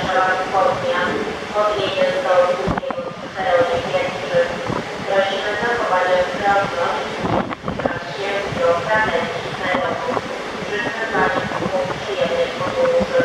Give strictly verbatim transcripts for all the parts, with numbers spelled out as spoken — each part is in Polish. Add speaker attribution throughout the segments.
Speaker 1: Warszawa Wschodnia od jeden do drugiego cztery piętry. Prosimy zachować ostrożność w trakcie do planetycznego. Życzę Państwu przyjemnej podróży.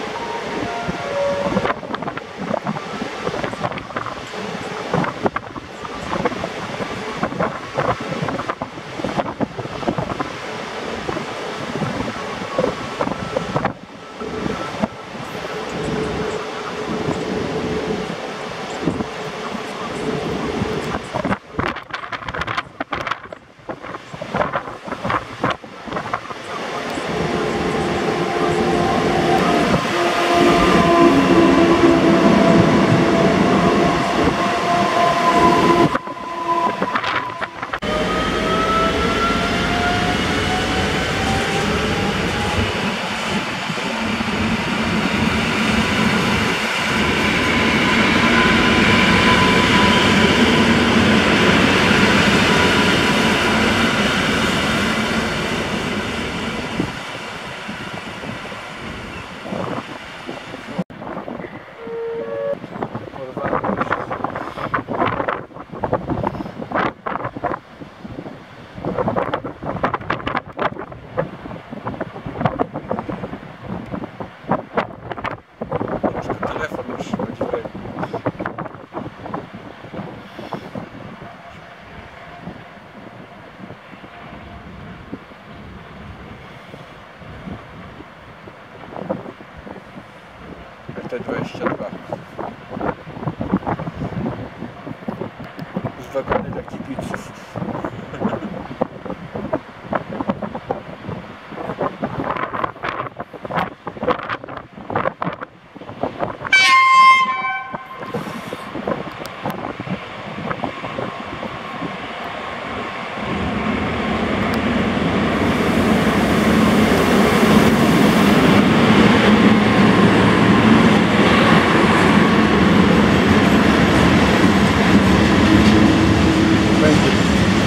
Speaker 2: dwadzieścia dwa. Z wagony dla kibiców. Będzie.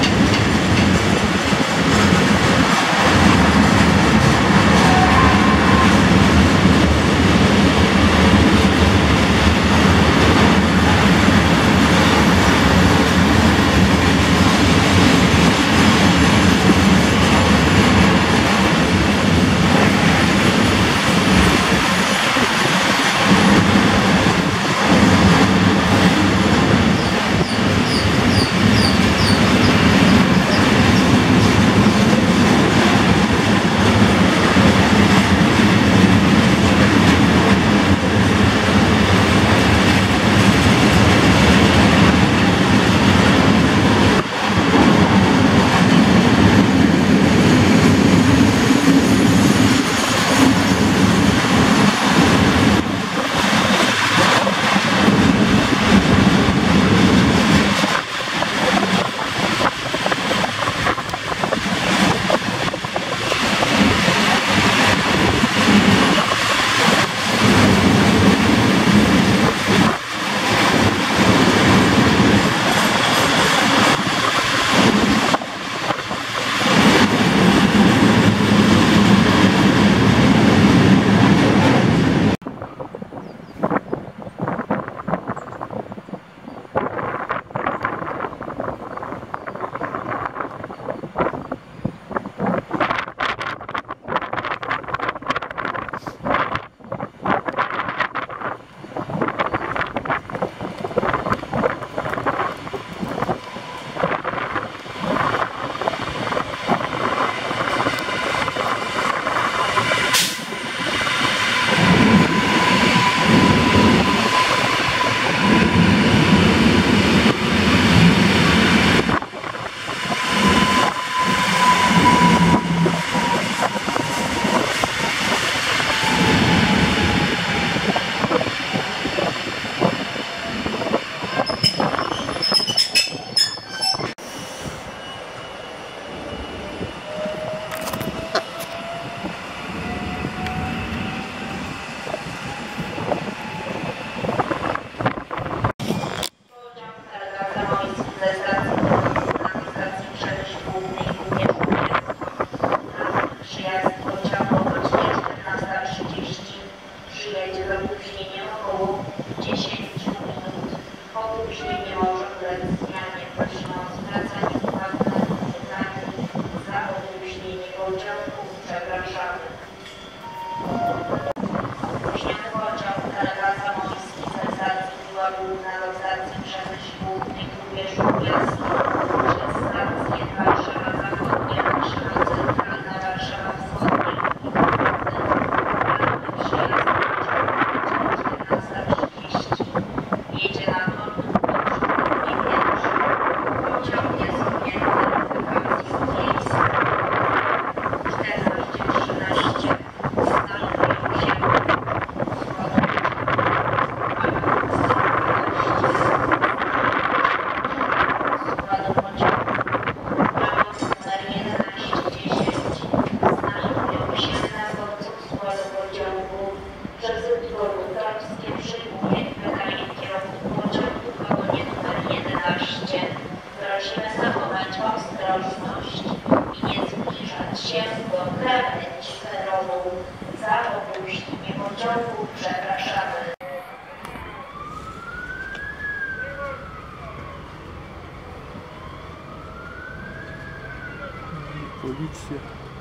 Speaker 2: Policja.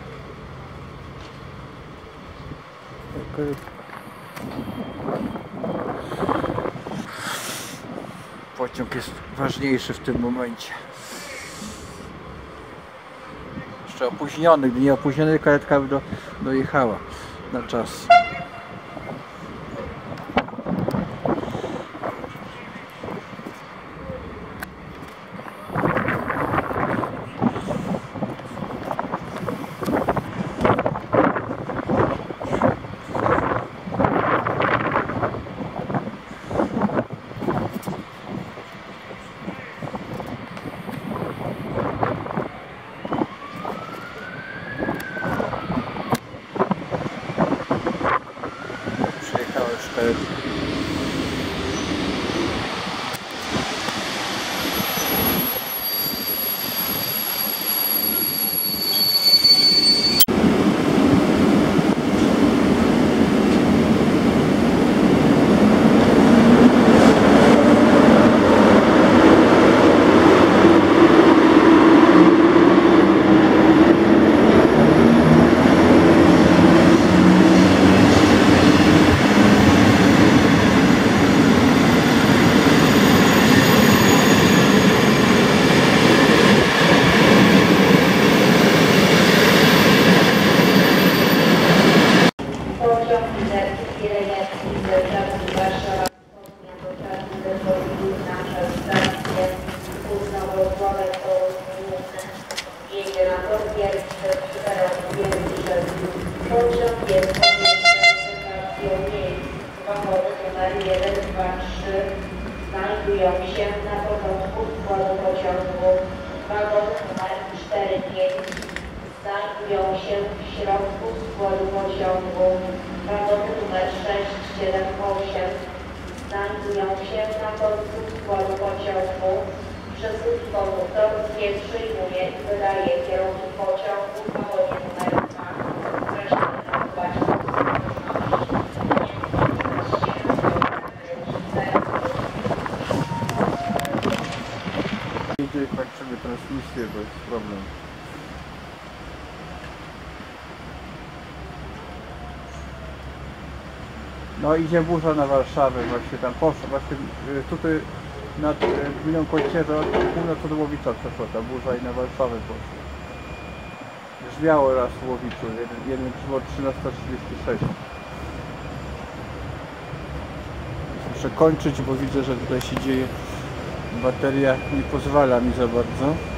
Speaker 2: Okay. Pociąg jest ważniejszy w tym momencie. Jeszcze opóźniony, gdy nie opóźniony, karetka by do, dojechała na czas. Przyjechała już karetka.
Speaker 1: Pociąg Liderski Rejeski ze stacji Warszawa Wschodnia do stacji Dębowiców na przez stację Kuzno-Wrocławek Tor Główny. Jedzie na tor pierwszy, teraz pierwszy. Pociąg jest pomiędzy stacją miejsc. Wagony numer jeden, dwa, trzy znajdują się na początku składu pociągu. Wagony numer cztery, pięć znajdują się w środku składu pociągu. Wagony numer sześć, siedem, osiem znajdują się na końcu składu pociągu. Przesyłki konduktor przyjmuje i wydaje kierunki pociągu w wagonie numer dwa. Proszę zachować
Speaker 2: Idzie kończymy transmisję, bo jest problem. No idzie burza na Warszawę, właśnie tam poszła, właśnie y, tutaj nad y, gminą Końcierza od północy od Łowicza przeszła ta burza i na Warszawę poszła. Grzmiało raz w Łowiczu, jeden, jeden przywód trzynasta trzydzieści sześć. Muszę kończyć, bo widzę, że tutaj się dzieje. Bateria nie pozwala mi za bardzo.